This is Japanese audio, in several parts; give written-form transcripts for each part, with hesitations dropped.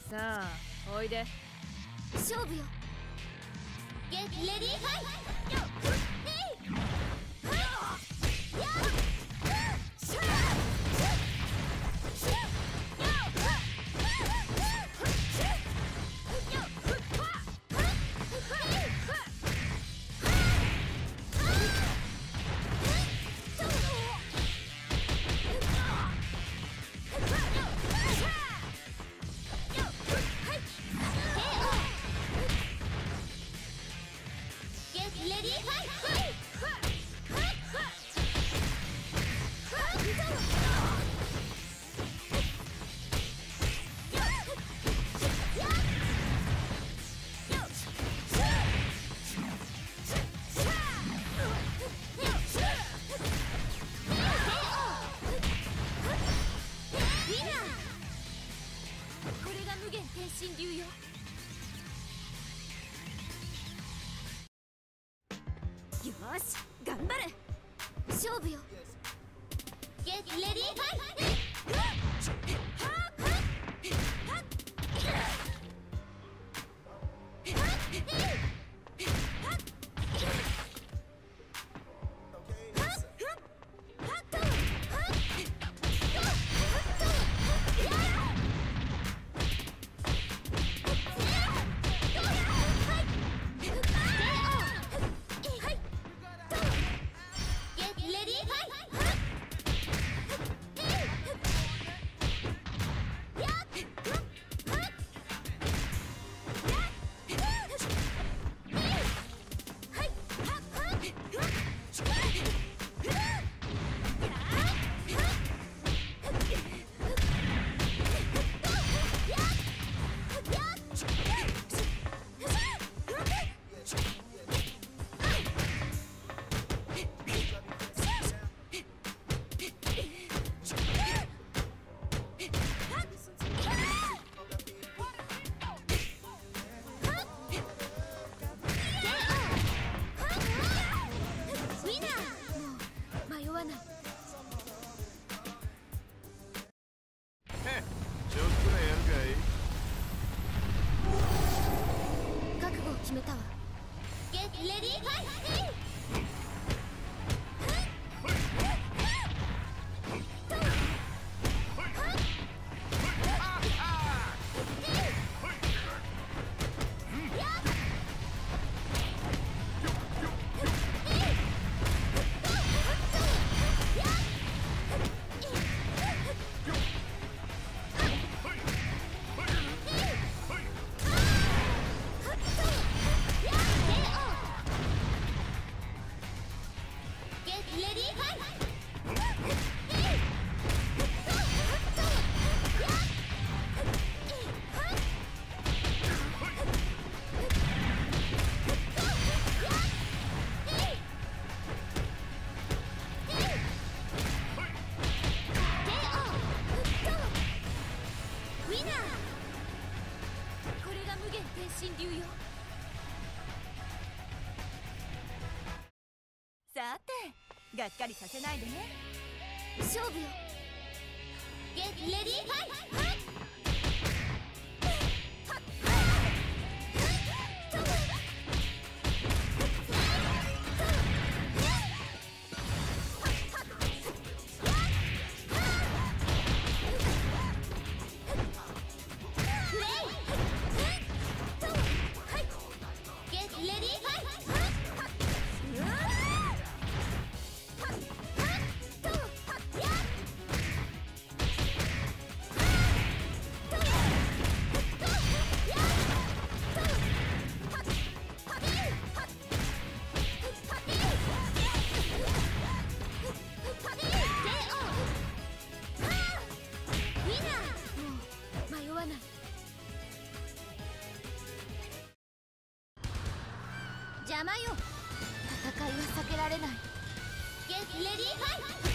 さあおいで。 勝負よ。ゲッレディーファイト。これが無限天神流よ。よーし頑張れ。勝負よ。ゲッレディーファイト。覚悟を決めたわ。ゲッレディーファイト。これが無限天神流よ。 さてがっかりさせないでね。 勝負よ。ゲッレディーファイト。邪魔よ。戦いは避けられない。ゲッレディーファイト。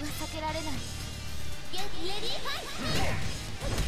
避けられない。ゲットレディーファイト。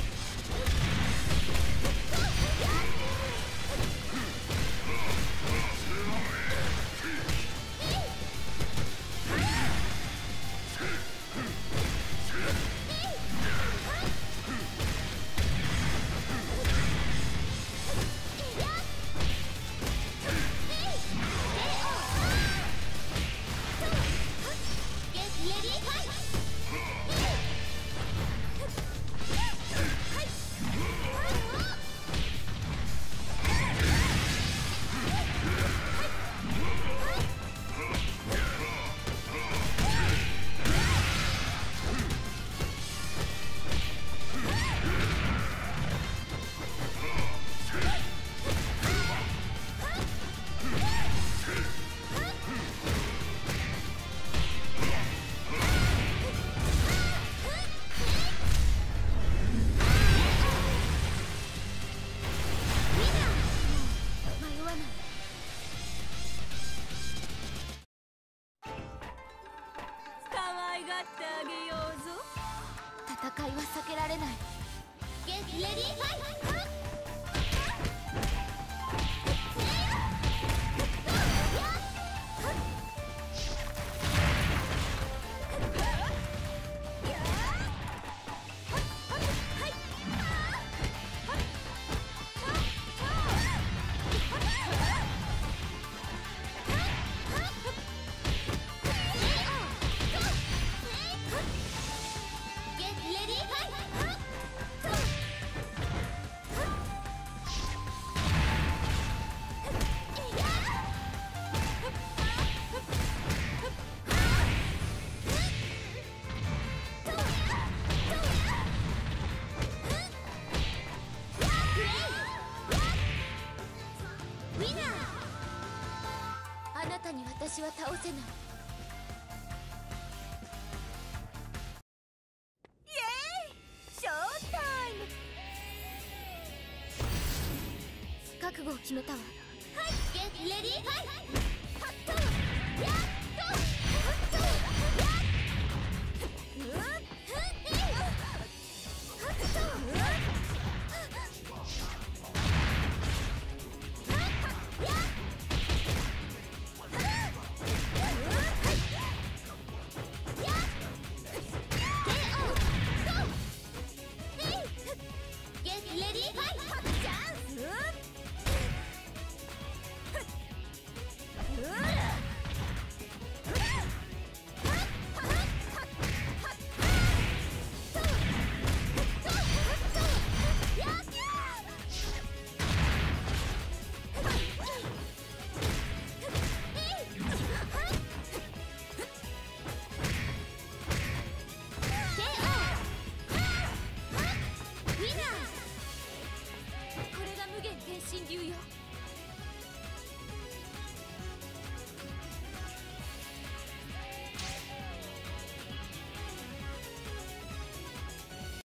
ってあげようぞ。 戦いは避けられない。ゲットレディーファイト。あなたに私は倒せない。 イエーイ、ショータイム。 覚悟を決めたわ。はい、ゲットレディーファイト。